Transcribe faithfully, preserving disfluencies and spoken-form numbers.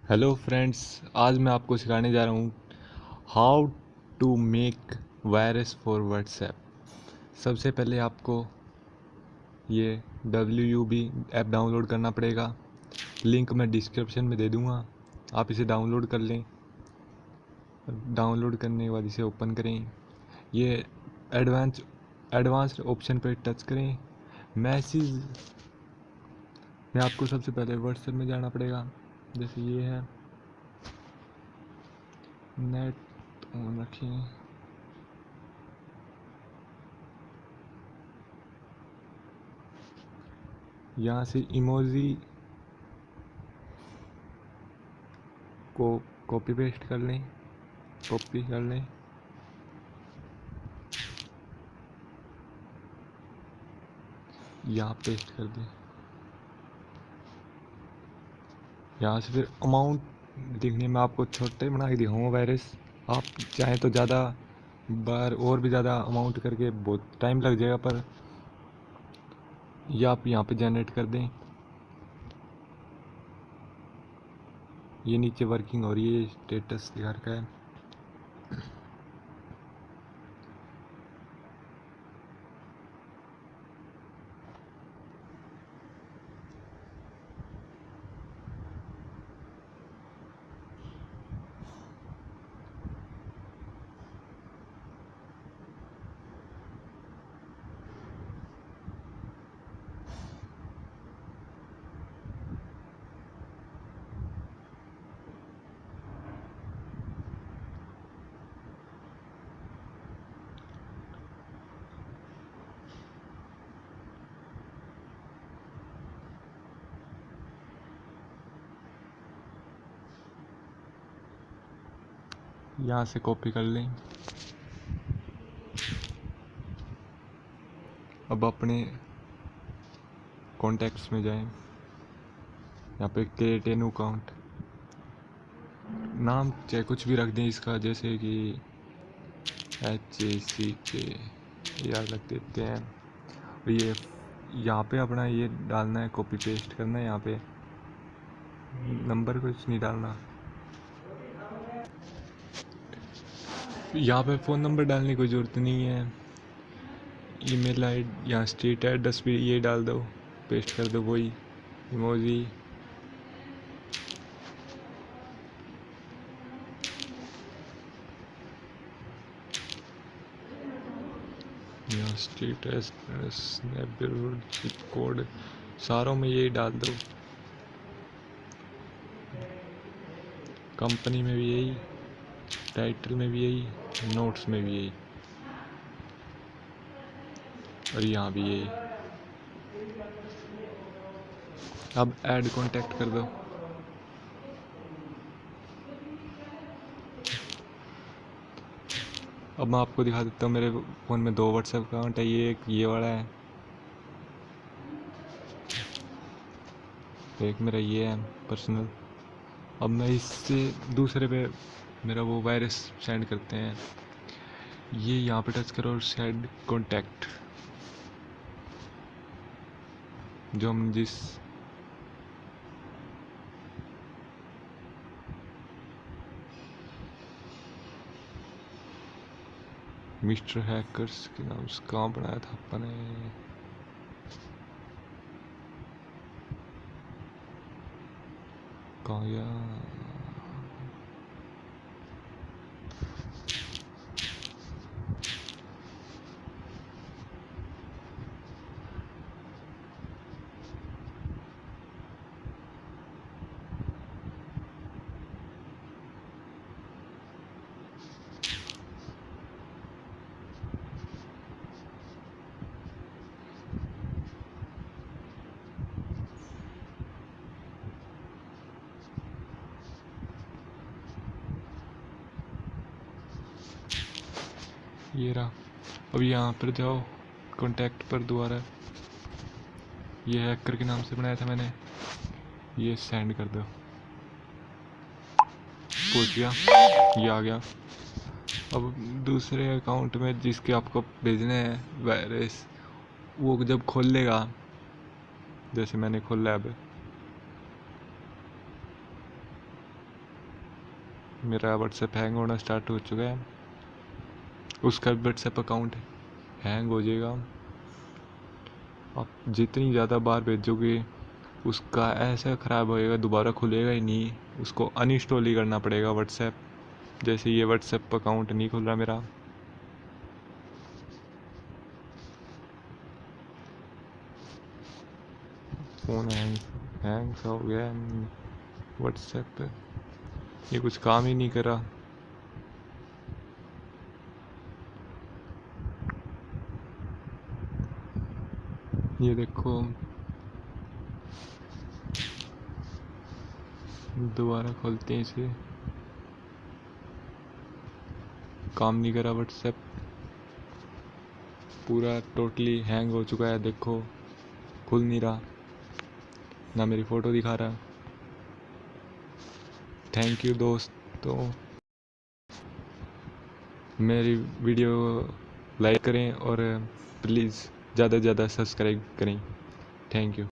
Hello friends, आज मैं आपको सिखाने जा रहा हूँ how to make virus for WhatsApp. सबसे पहले आपको ये W U B app download करना पड़ेगा। लिंक मैं डिस्क्रिप्शन में दे दूँगा, आप इसे डाउनलोड कर लें। डाउनलोड करने के बाद इसे ओपन करें। ये एडवांस एडवांस्ड ऑप्शन पर टच करें। मैसेज में आपको सबसे पहले व्हाट्सएप में जाना पड़ेगा। जैसे ये है, नेट ऑन रखें। यहाँ से इमोजी को कॉपी पेस्ट कर लें, कॉपी कर लें। यहाँ पेस्ट कर दें। यहाँ से फिर अमाउंट दिखने में आपको छोटे बना के दिखाऊंगा वायरस। आप चाहें तो ज़्यादा बार और भी ज़्यादा अमाउंट करके बहुत टाइम लग जाएगा, पर यह आप यहाँ पे जनरेट कर दें। ये नीचे वर्किंग हो रही है, स्टेटस दिखा रखा है। यहाँ से कॉपी कर लें। अब अपने कॉन्टैक्ट्स में जाएं। यहाँ पे क्रिएट ए न्यू अकाउंट, नाम चाहे कुछ भी रख दें इसका, जैसे कि एच ए सी के या रख देते हैं। ये यहाँ पे अपना ये डालना है, कॉपी पेस्ट करना है। यहाँ पे नंबर कुछ नहीं डालना। यहाँ पे फ़ोन नंबर डालने की कोई ज़रूरत नहीं है। ईमेल आई डी, यहाँ स्ट्रीट एड्रेस भी ये डाल दो, पेस्ट कर दो वही इमोजी। यहाँ street address, neighbourhood, zip code, सारों में यही डाल दो। कंपनी में भी यही, टाइटल में भी यही, नोट्स में भी यही, और यहाँ भी यही। अब ऐड कॉन्टैक्ट कर दो। अब मैं आपको दिखा देता हूँ, मेरे फ़ोन में दो व्हाट्सएप अकाउंट है। ये एक ये वाला है, एक मेरा ये है पर्सनल। अब मैं इससे दूसरे पे मेरा वो वायरस सेंड करते हैं। ये यहाँ पे टच करो और सेंड कॉन्टैक्ट, जो हम जिस मिस्टर हैकर्स के नाम से कहाँ बनाया था अपने। कहाँ गया? ये रहा। अब यहाँ पर जाओ, कॉन्टैक्ट पर दोबारा ये हैकर के नाम से बनाया था मैंने, ये सेंड कर दो। पूछ गया, ये आ गया। अब दूसरे अकाउंट में जिसके आपको भेजने हैं वायरस, वो जब खोल लेगा, जैसे मैंने खोला है अब, मेरा व्हाट्सएप हैंग होना स्टार्ट हो चुका है। उसका व्हाट्सएप अकाउंट हैंग हो जाएगा। आप जितनी ज़्यादा बार भेजोगे उसका ऐसा ख़राब होएगा, दोबारा खुलेगा ही नहीं। उसको अनइंस्टॉल ही करना पड़ेगा व्हाट्सएप। जैसे ये व्हाट्सएप अकाउंट नहीं खुल रहा मेरा। फ़ोन हैंग हैंग सा हो गया व्हाट्सएप पे, ये कुछ काम ही नहीं कर रहा। ये देखो दोबारा खोलते हैं इसे, काम नहीं कर रहा व्हाट्सएप, पूरा टोटली हैंग हो चुका है। देखो खुल नहीं रहा, ना मेरी फ़ोटो दिखा रहा। थैंक यू दोस्तों, मेरी वीडियो लाइक करें और प्लीज़ ज़्यादा से ज़्यादा सब्सक्राइब करें। Thank you.